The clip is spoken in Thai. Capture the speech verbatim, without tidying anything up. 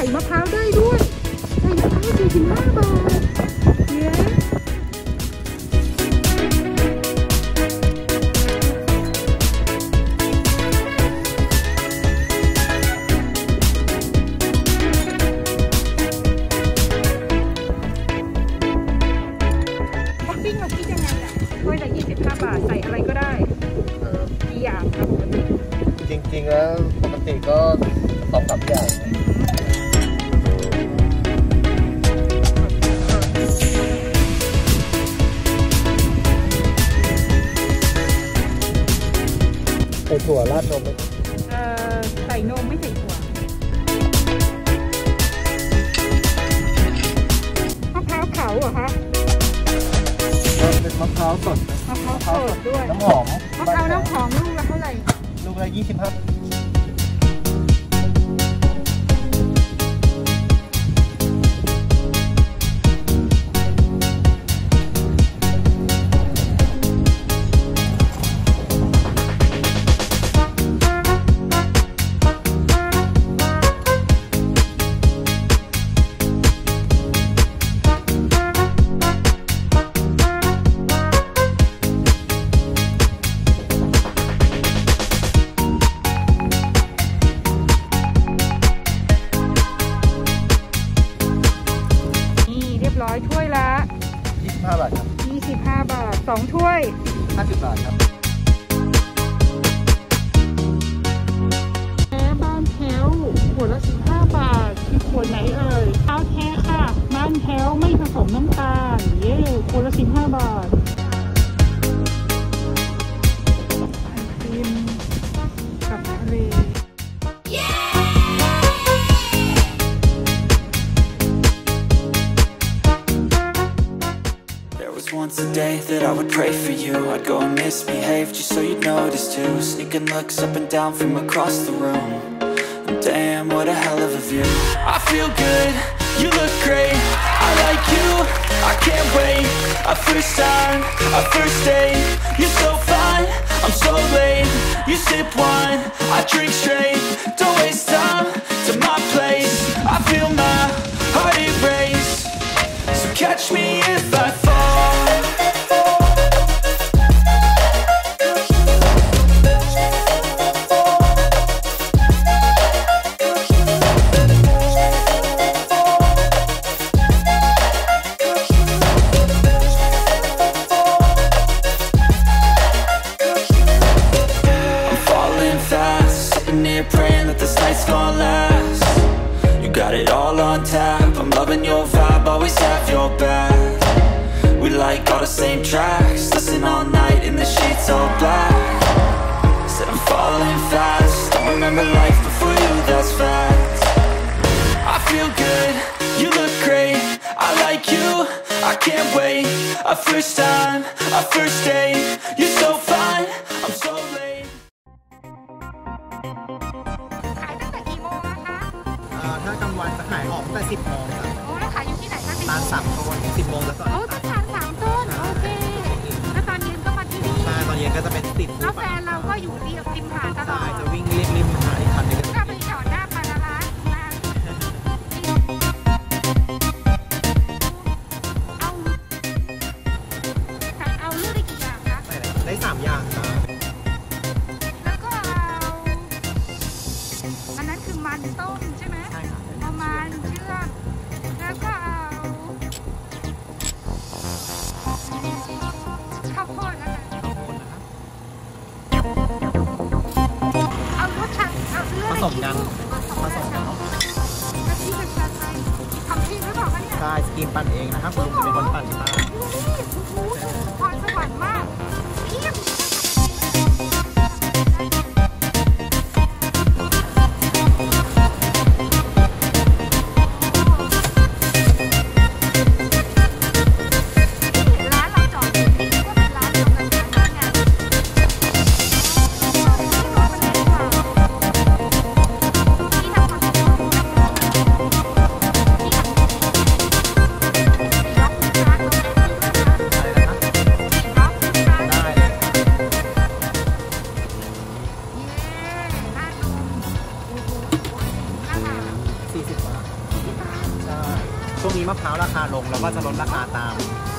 ส่มะพร้าวได้ด้วยใส่มะพร้าวสี่สิบห้าบาทเย้ป๊อปปิ้งเราคิดยังไงอ่ะถ้วยละยี่สิบห้าบาทใส่อะไรก็ได้กี่อย่างครับปกติจริงๆแล้วปกติก็สองสามอย่างใส่ถั่วราดนมไหมเอ่อใส่นมไม่ใส่ถั่วมะพร้าวเผาเหรอคะเป็นมะพร้าวสดมะพร้าวสดด้วยน้ำหอมมะพร้าวน้ำหอมลูกละเท่าไหร่ลูกละยี่สิบห้าถ้วยละยี่สิบห้าบาทครับยี่สิบห้าบาทสองถ้วยห้าสิบบาทครับแท้บ้านแถวขวดละสิบห้าบาทคือขวดไหนเอ่ยข้าวแท้ค่ะบ้านแถวไม่ผสมน้ำตาลเย้ขวดละสิบห้าบาทไอติมกับทะเล Once a day that I would pray for you, I'd go and misbehave just so you'd notice too. Sneaking looks up and down from across the room, and damn, what a hell of a view. I feel good, you look great, I like you, I can't wait. A first time, a first date, you're so fine, I'm so late. You sip wine, I drink straight, don't waste time to my place. I feel my heart erase, so catch me if I fall. Praying that this night's gonna last. You got it all on tap, I'm loving your vibe, always have your back. We like all the same tracks, listen all night in the sheets all black. Said I'm falling fast, don't remember life before you, that's fact. I feel good, you look great, I like you, I can't wait. A first time, a first date, you're so fine, I'm so late. ถ้ากลางวันจะขายออกตั้งแต่สิบโมงครับโอ้แล้วขายอยู่ที่ไหนคะตาลสามต้นสิบโมงแล้วก่อนโอ้ตาลสามต้นโอเคแล้วตอนเย็นก็มาที่นี่ใช่ตอนเย็นก็จะเป็นติดแล้วแฟนเราก็อยู่ริมริมหาดตลอดจะวิ่งเรียบริมหาดอีกคันนึงก็ไปจอดหน้าปานาร้านเอาเอาเลือกได้กี่อย่างคะได้สามอย่างครับแล้วก็เอาอันนั้นคือมันต้มใช่ไหมใช่ครับประมาณเชือกแล้วก็เอาข้าวโพดแล้วกันเอารสชาติเอาเลือดผสมกันผสมกันกะทิกับชาไทยทำเองหรือเปล่าคะเนี่ยใช่สกินปั่นเองนะครับผมเป็นคนปั่นที่บ้านพรสวรรค์มากเพียบอวงนี้มะพร้าวราคาลงแล้วก็จะลดราคาตาม